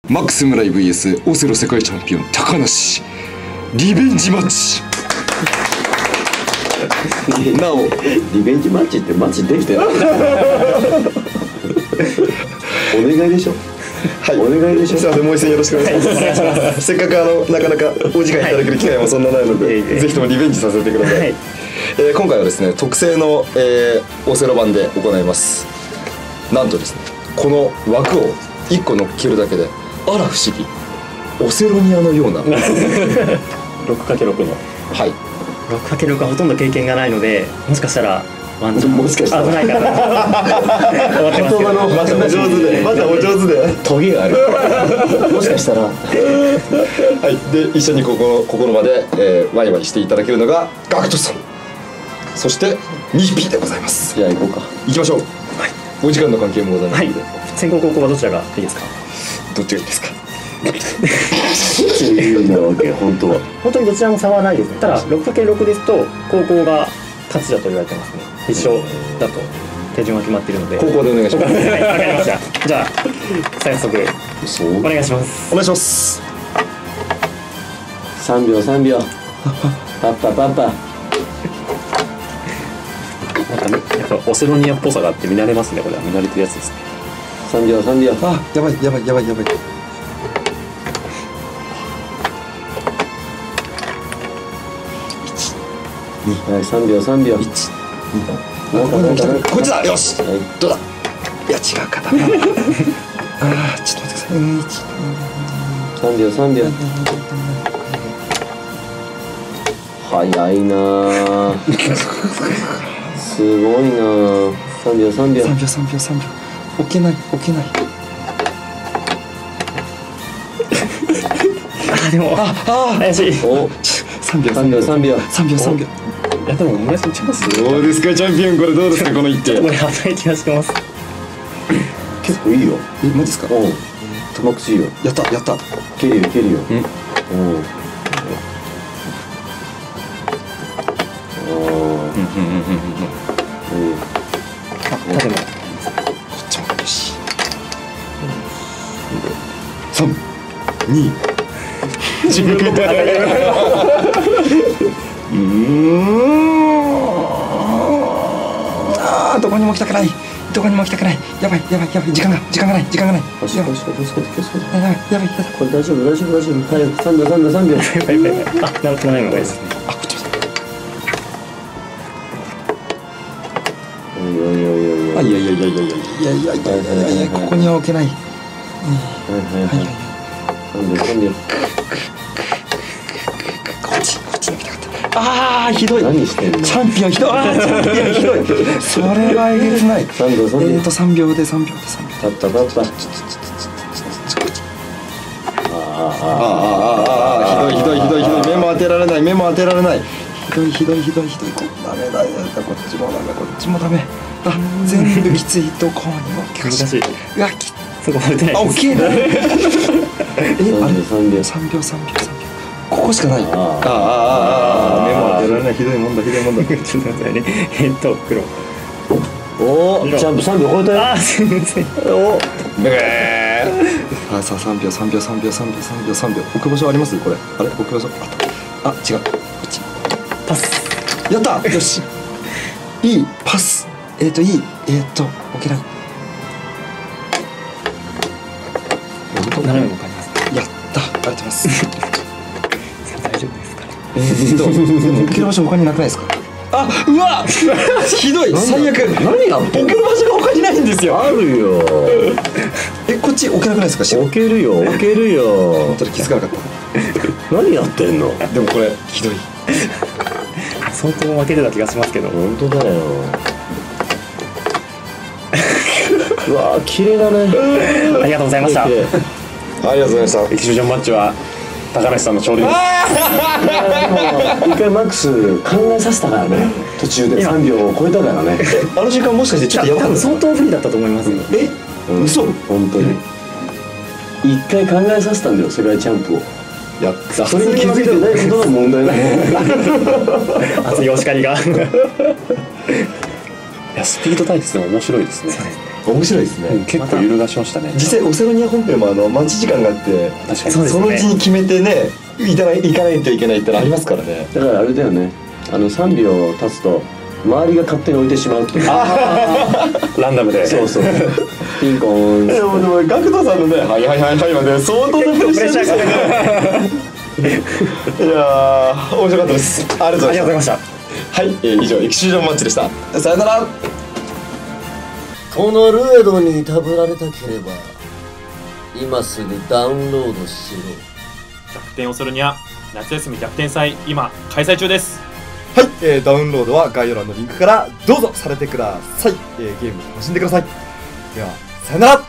マックス村井 VS オセロ世界チャンピオン高梨リベンジマッチ。なおリベンジマッチってマッチできてないお願いでしょ。はい、お願いでしょ。 すいません、もう一戦よろしくお願いします。せっかくなかなかお時間いただける機会もそんなないので、ぜひともリベンジさせてください。今回はですね、特製の、オセロ版で行います。なんとですね、この枠を1個乗っけるだけで、あら不思議、オセロニアのような 6×6 の、 はい、 6×6 はほとんど経験がないので、もしかしたらワンチャンもしかしたら危ないかな思ってますけど。 またお上手で、またお上手で、 トゲがあるもしかしたらはい、で一緒にここまで、ワイワイしていただけるのがガクトさん、そして 2P でございます。 じゃあ行こうか。 行きましょう。はい、お時間の関係もございますので、 先攻後攻はどちらがいいですか？ どっちがいいですか？ っていうわけ本当は。 本当にどちらも差はないですね。ただ 6×6 ですと後攻が勝ちだと言われてますね。一緒だと手順は決まっているので。 高校でお願いします。 はい、わかりました。じゃあ早速お願いします。 お願いします。 3秒3秒パッパパッパ。 なんかやっぱオセロニアっぽさがあって見慣れますね。これは見慣れてるやつですね。 3秒3秒。 あ、やばいやばいやばいやばい。 はい、3秒3秒。 1、 なんかこっちだ。よし。 はい、 どうだ。いや違うか。ダメだ。ああ、ちょっと待ってください。 3秒3秒。早いなあすごいなあ。3秒3秒。 3秒3秒3秒。置けない置けない。 あ、でも怪しい。 お、 3秒 3秒3秒。 3秒3秒。 いやでも村井さんチャンス。 どうですかチャンピオン、これどうですかこの一手。 これ危ない気がしてます。 結構いいよ。 え、マジですか。 うん。玉口いいよ。 やったやった。 いけるよいけるよ。うん。 あ、でもこっちもよし。3、2、自分のどこにも来たくない。どこにも来たくない。やばいやばいやばい。時間がない時間がない。 よしよしよし気をつけて気をつけて。 やばいやばい。 これ大丈夫大丈夫大丈夫。はい、3秒3秒3秒。 やばいやばいやばい。あ、なるほどないのがいいですね。 あ、こっちです。 おいおいおいおいおい。 いやいやいやいやいやいやいやいやいや、ここには置けない。 はいはいはい。3秒3秒。 こっちに来たかった。ああ、ひどい。 何してんの？ チャンピオンひどい。ああ、チャンピオンひどい。それはえげつない。 3秒3秒。 3秒で3秒で3秒。 パッパパッパ。 ひどいひどいひどい。目も当てられない目も当てられない。ひどいひどいひどいひどい。ダメだよ。こっちもダメこっちもダメ。あ、全部きつい。どこにも難しい。 うわ、 そこまでない。 あ、オッケーだ。え、あれ 3秒 3秒3秒3秒。ここしかない。 あ目も当てられない。ひどいもんだひどいもんだ。 ちょっと待ってくださいね。黒。 おお、ジャンプ3秒超えたよ。 あ、すみません。 お、 さあ3秒3秒3秒3秒3秒3秒。置く場所ありますこれ。あれ置く場所あった。あ、違う。こっち。 パス。 やった。よし。いいパス。いい。置けない。 斜めも変えます。 やった。ありがとうございます。 大丈夫ですかね。 でも置ける場所他になくないですか。あ、うわひどい。最悪。 何やってんの？ 置ける場所が他にないんですよ。 あるよ。 こっち置けなくないですか。 置けるよ置けるよ。 ちょっと気づかなかった。 何やってんの？ でもこれひどい。 相当負けてた気がしますけど。 本当だよ。うわー、綺麗だね。 ありがとうございました。 ありがとうございました。 エキシビジョンマッチは高梨さんの勝利です。 一回マックス考えさせたからね。途中で3秒を超えたからね。 あの時間もしかしてちょっとやばかった。 相当不利だったと思いますよ。 嘘。 本当に一回考えさせたんだよ、世界チャンプを。 やった。 それに気づいてないことが問題なの。 熱いお叱りが。 いや、スピード対決でも面白いですね。 面白いですね。 結構揺るがしましたね。 実際オセロニア本編も待ち時間があって、 確かにそのうちに決めてね行かないといけないってのありますからね。 だからあれだよね、3秒経つと周りが勝手に置いてしまうっていう。 ランダムで。 そうそう。ピンコーン。 でもガクトさんのねはいはいはいはいまで相当なプレッシャーでしたね。いやー面白かったです。ありがとうございました。はい、以上エキシビジョンマッチでした。さよなら。 このルエドにたぶられたければ今すぐダウンロードしろ。 逆転オセロニア夏休み逆転祭今開催中です。 はい、ダウンロードは概要欄のリンクからどうぞされてください。ゲーム楽しんでください。ではさよなら。